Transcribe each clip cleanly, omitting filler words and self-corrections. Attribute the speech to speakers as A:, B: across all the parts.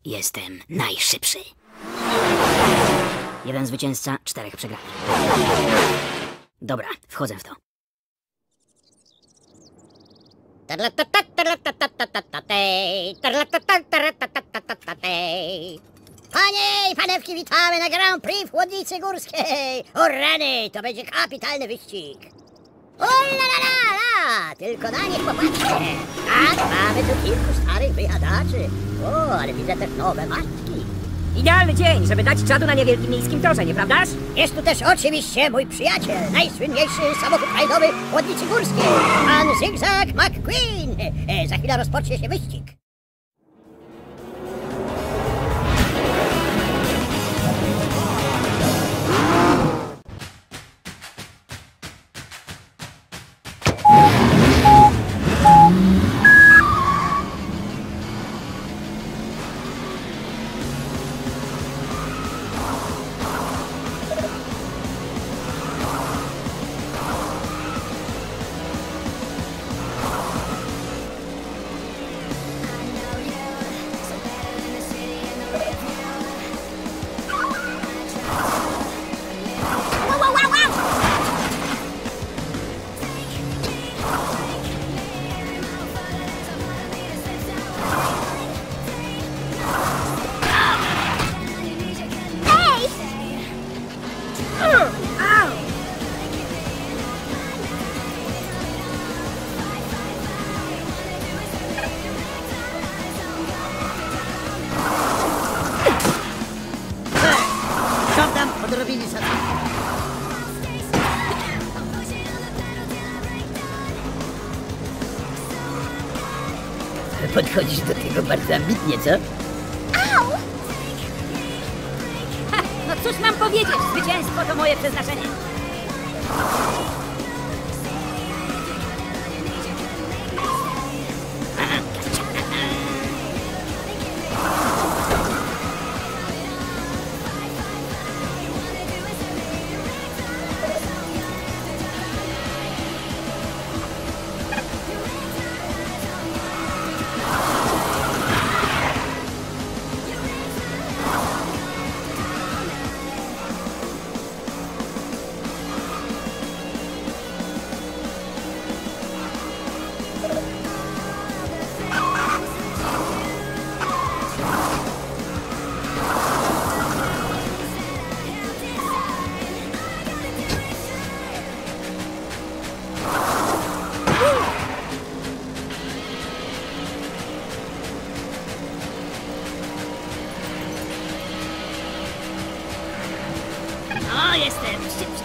A: Jestem najszybszy. 1 zwycięzca, 4 przegranych. Dobra, wchodzę w to.
B: Panie i panewki, witamy na Grand Prix w Chłodnicy Górskiej! O rany, to będzie kapitalny wyścig! O la la la la! Tylko na nich popatrzcie! Tak, mamy tu kilku starych wyjadaczy. O, ale widzę też nowe matki.
C: Idealny dzień, żeby dać czadu na niewielkim miejskim torze, nieprawdaż?
B: Jest tu też oczywiście mój przyjaciel, najsłynniejszy samochód rajdowy Chłodnicy Górskiej, pan Zygzak McQueen. Za chwilę rozpocznie się wyścig. Żądam odrobiny szacunku. Podchodzisz do tego bardzo ambitnie, co?
C: No cóż mam powiedzieć, zwycięstwo to moje przeznaczenie.
A: O, jestem szybszy.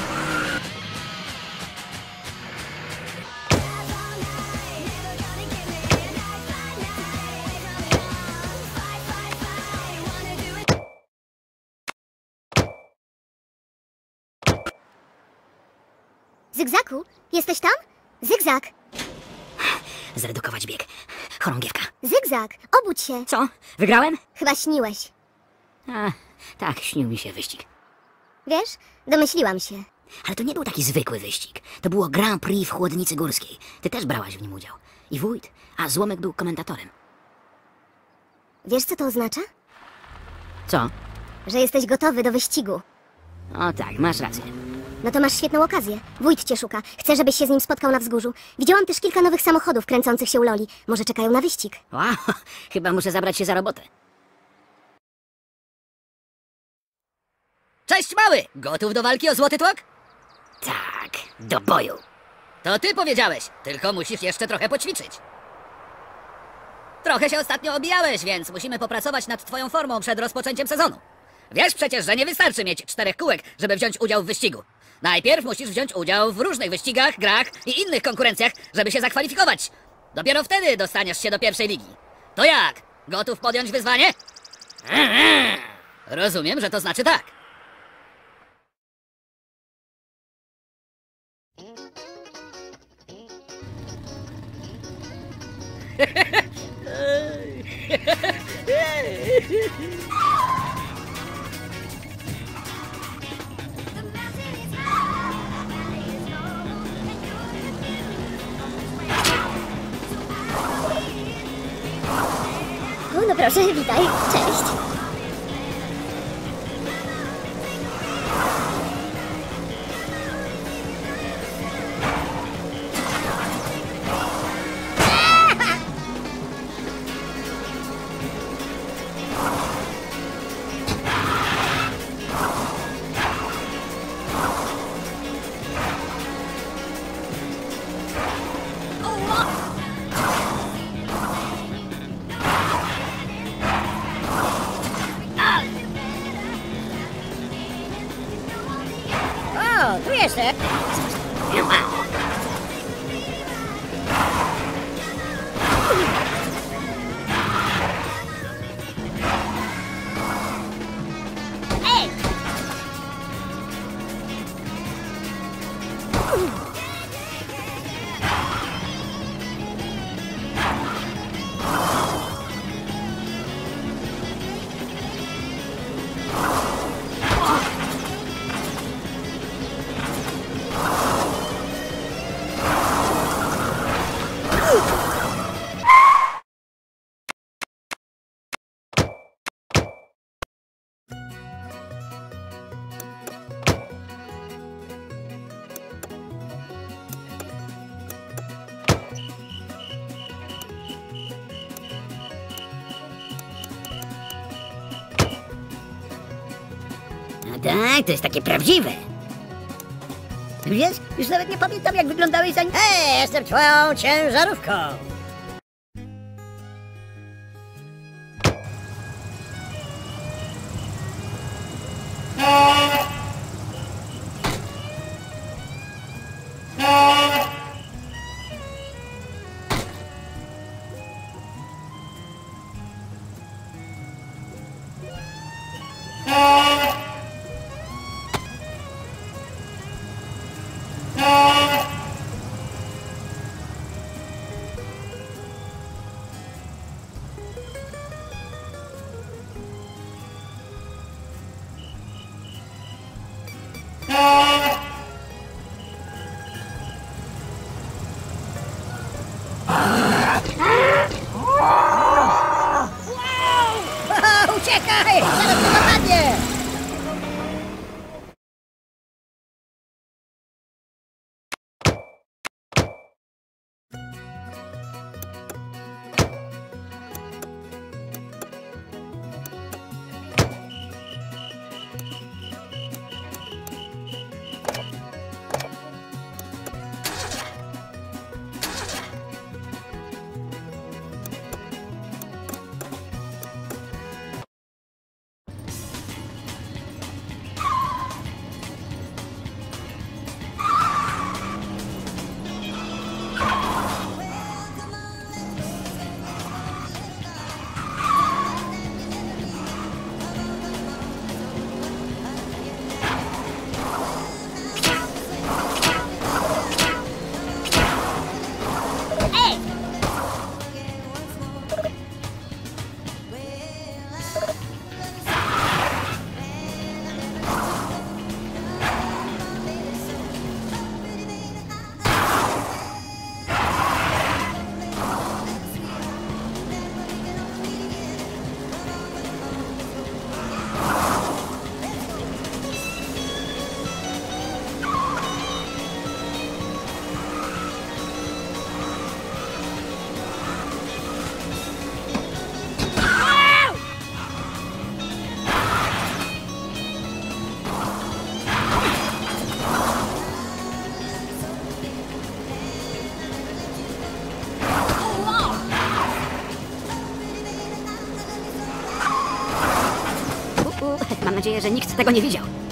D: Zygzaku, jesteś tam? Zygzak!
A: Zredukować bieg. Chorągiewka.
D: Zygzak, obudź się!
A: Co? Wygrałem?
D: Chyba śniłeś.
A: A, tak, śnił mi się wyścig.
D: Wiesz, domyśliłam się.
A: Ale to nie był taki zwykły wyścig. To było Grand Prix w Chłodnicy Górskiej. Ty też brałaś w nim udział. I wójt, a Złomek był komentatorem.
D: Wiesz, co to oznacza?
A: Co?
D: Że jesteś gotowy do wyścigu.
A: O tak, masz rację.
D: No to masz świetną okazję. Wójt cię szuka. Chcę, żebyś się z nim spotkał na wzgórzu. Widziałam też kilka nowych samochodów kręcących się u Loli. Może czekają na wyścig.
A: Wow, chyba muszę zabrać się za robotę.
E: Cześć mały! Gotów do walki o złoty tłok?
A: Tak, do boju.
E: To ty powiedziałeś, tylko musisz jeszcze trochę poćwiczyć. Trochę się ostatnio obijałeś, więc musimy popracować nad twoją formą przed rozpoczęciem sezonu. Wiesz przecież, że nie wystarczy mieć 4 kółek, żeby wziąć udział w wyścigu. Najpierw musisz wziąć udział w różnych wyścigach, grach i innych konkurencjach, żeby się zakwalifikować. Dopiero wtedy dostaniesz się do pierwszej ligi. To jak? Gotów podjąć wyzwanie? Rozumiem, że to znaczy tak.
D: Proszę, witaj. Cześć.
B: O, tu jesteś. Ej!
A: No tak, to jest takie prawdziwe.
B: Wiesz, już nawet nie pamiętam, jak wyglądałeś zanim... Hej, jestem twoją ciężarówką. Uciekaj! Zaraz to dopadnie!
A: Mam nadzieję, że nikt tego nie widział.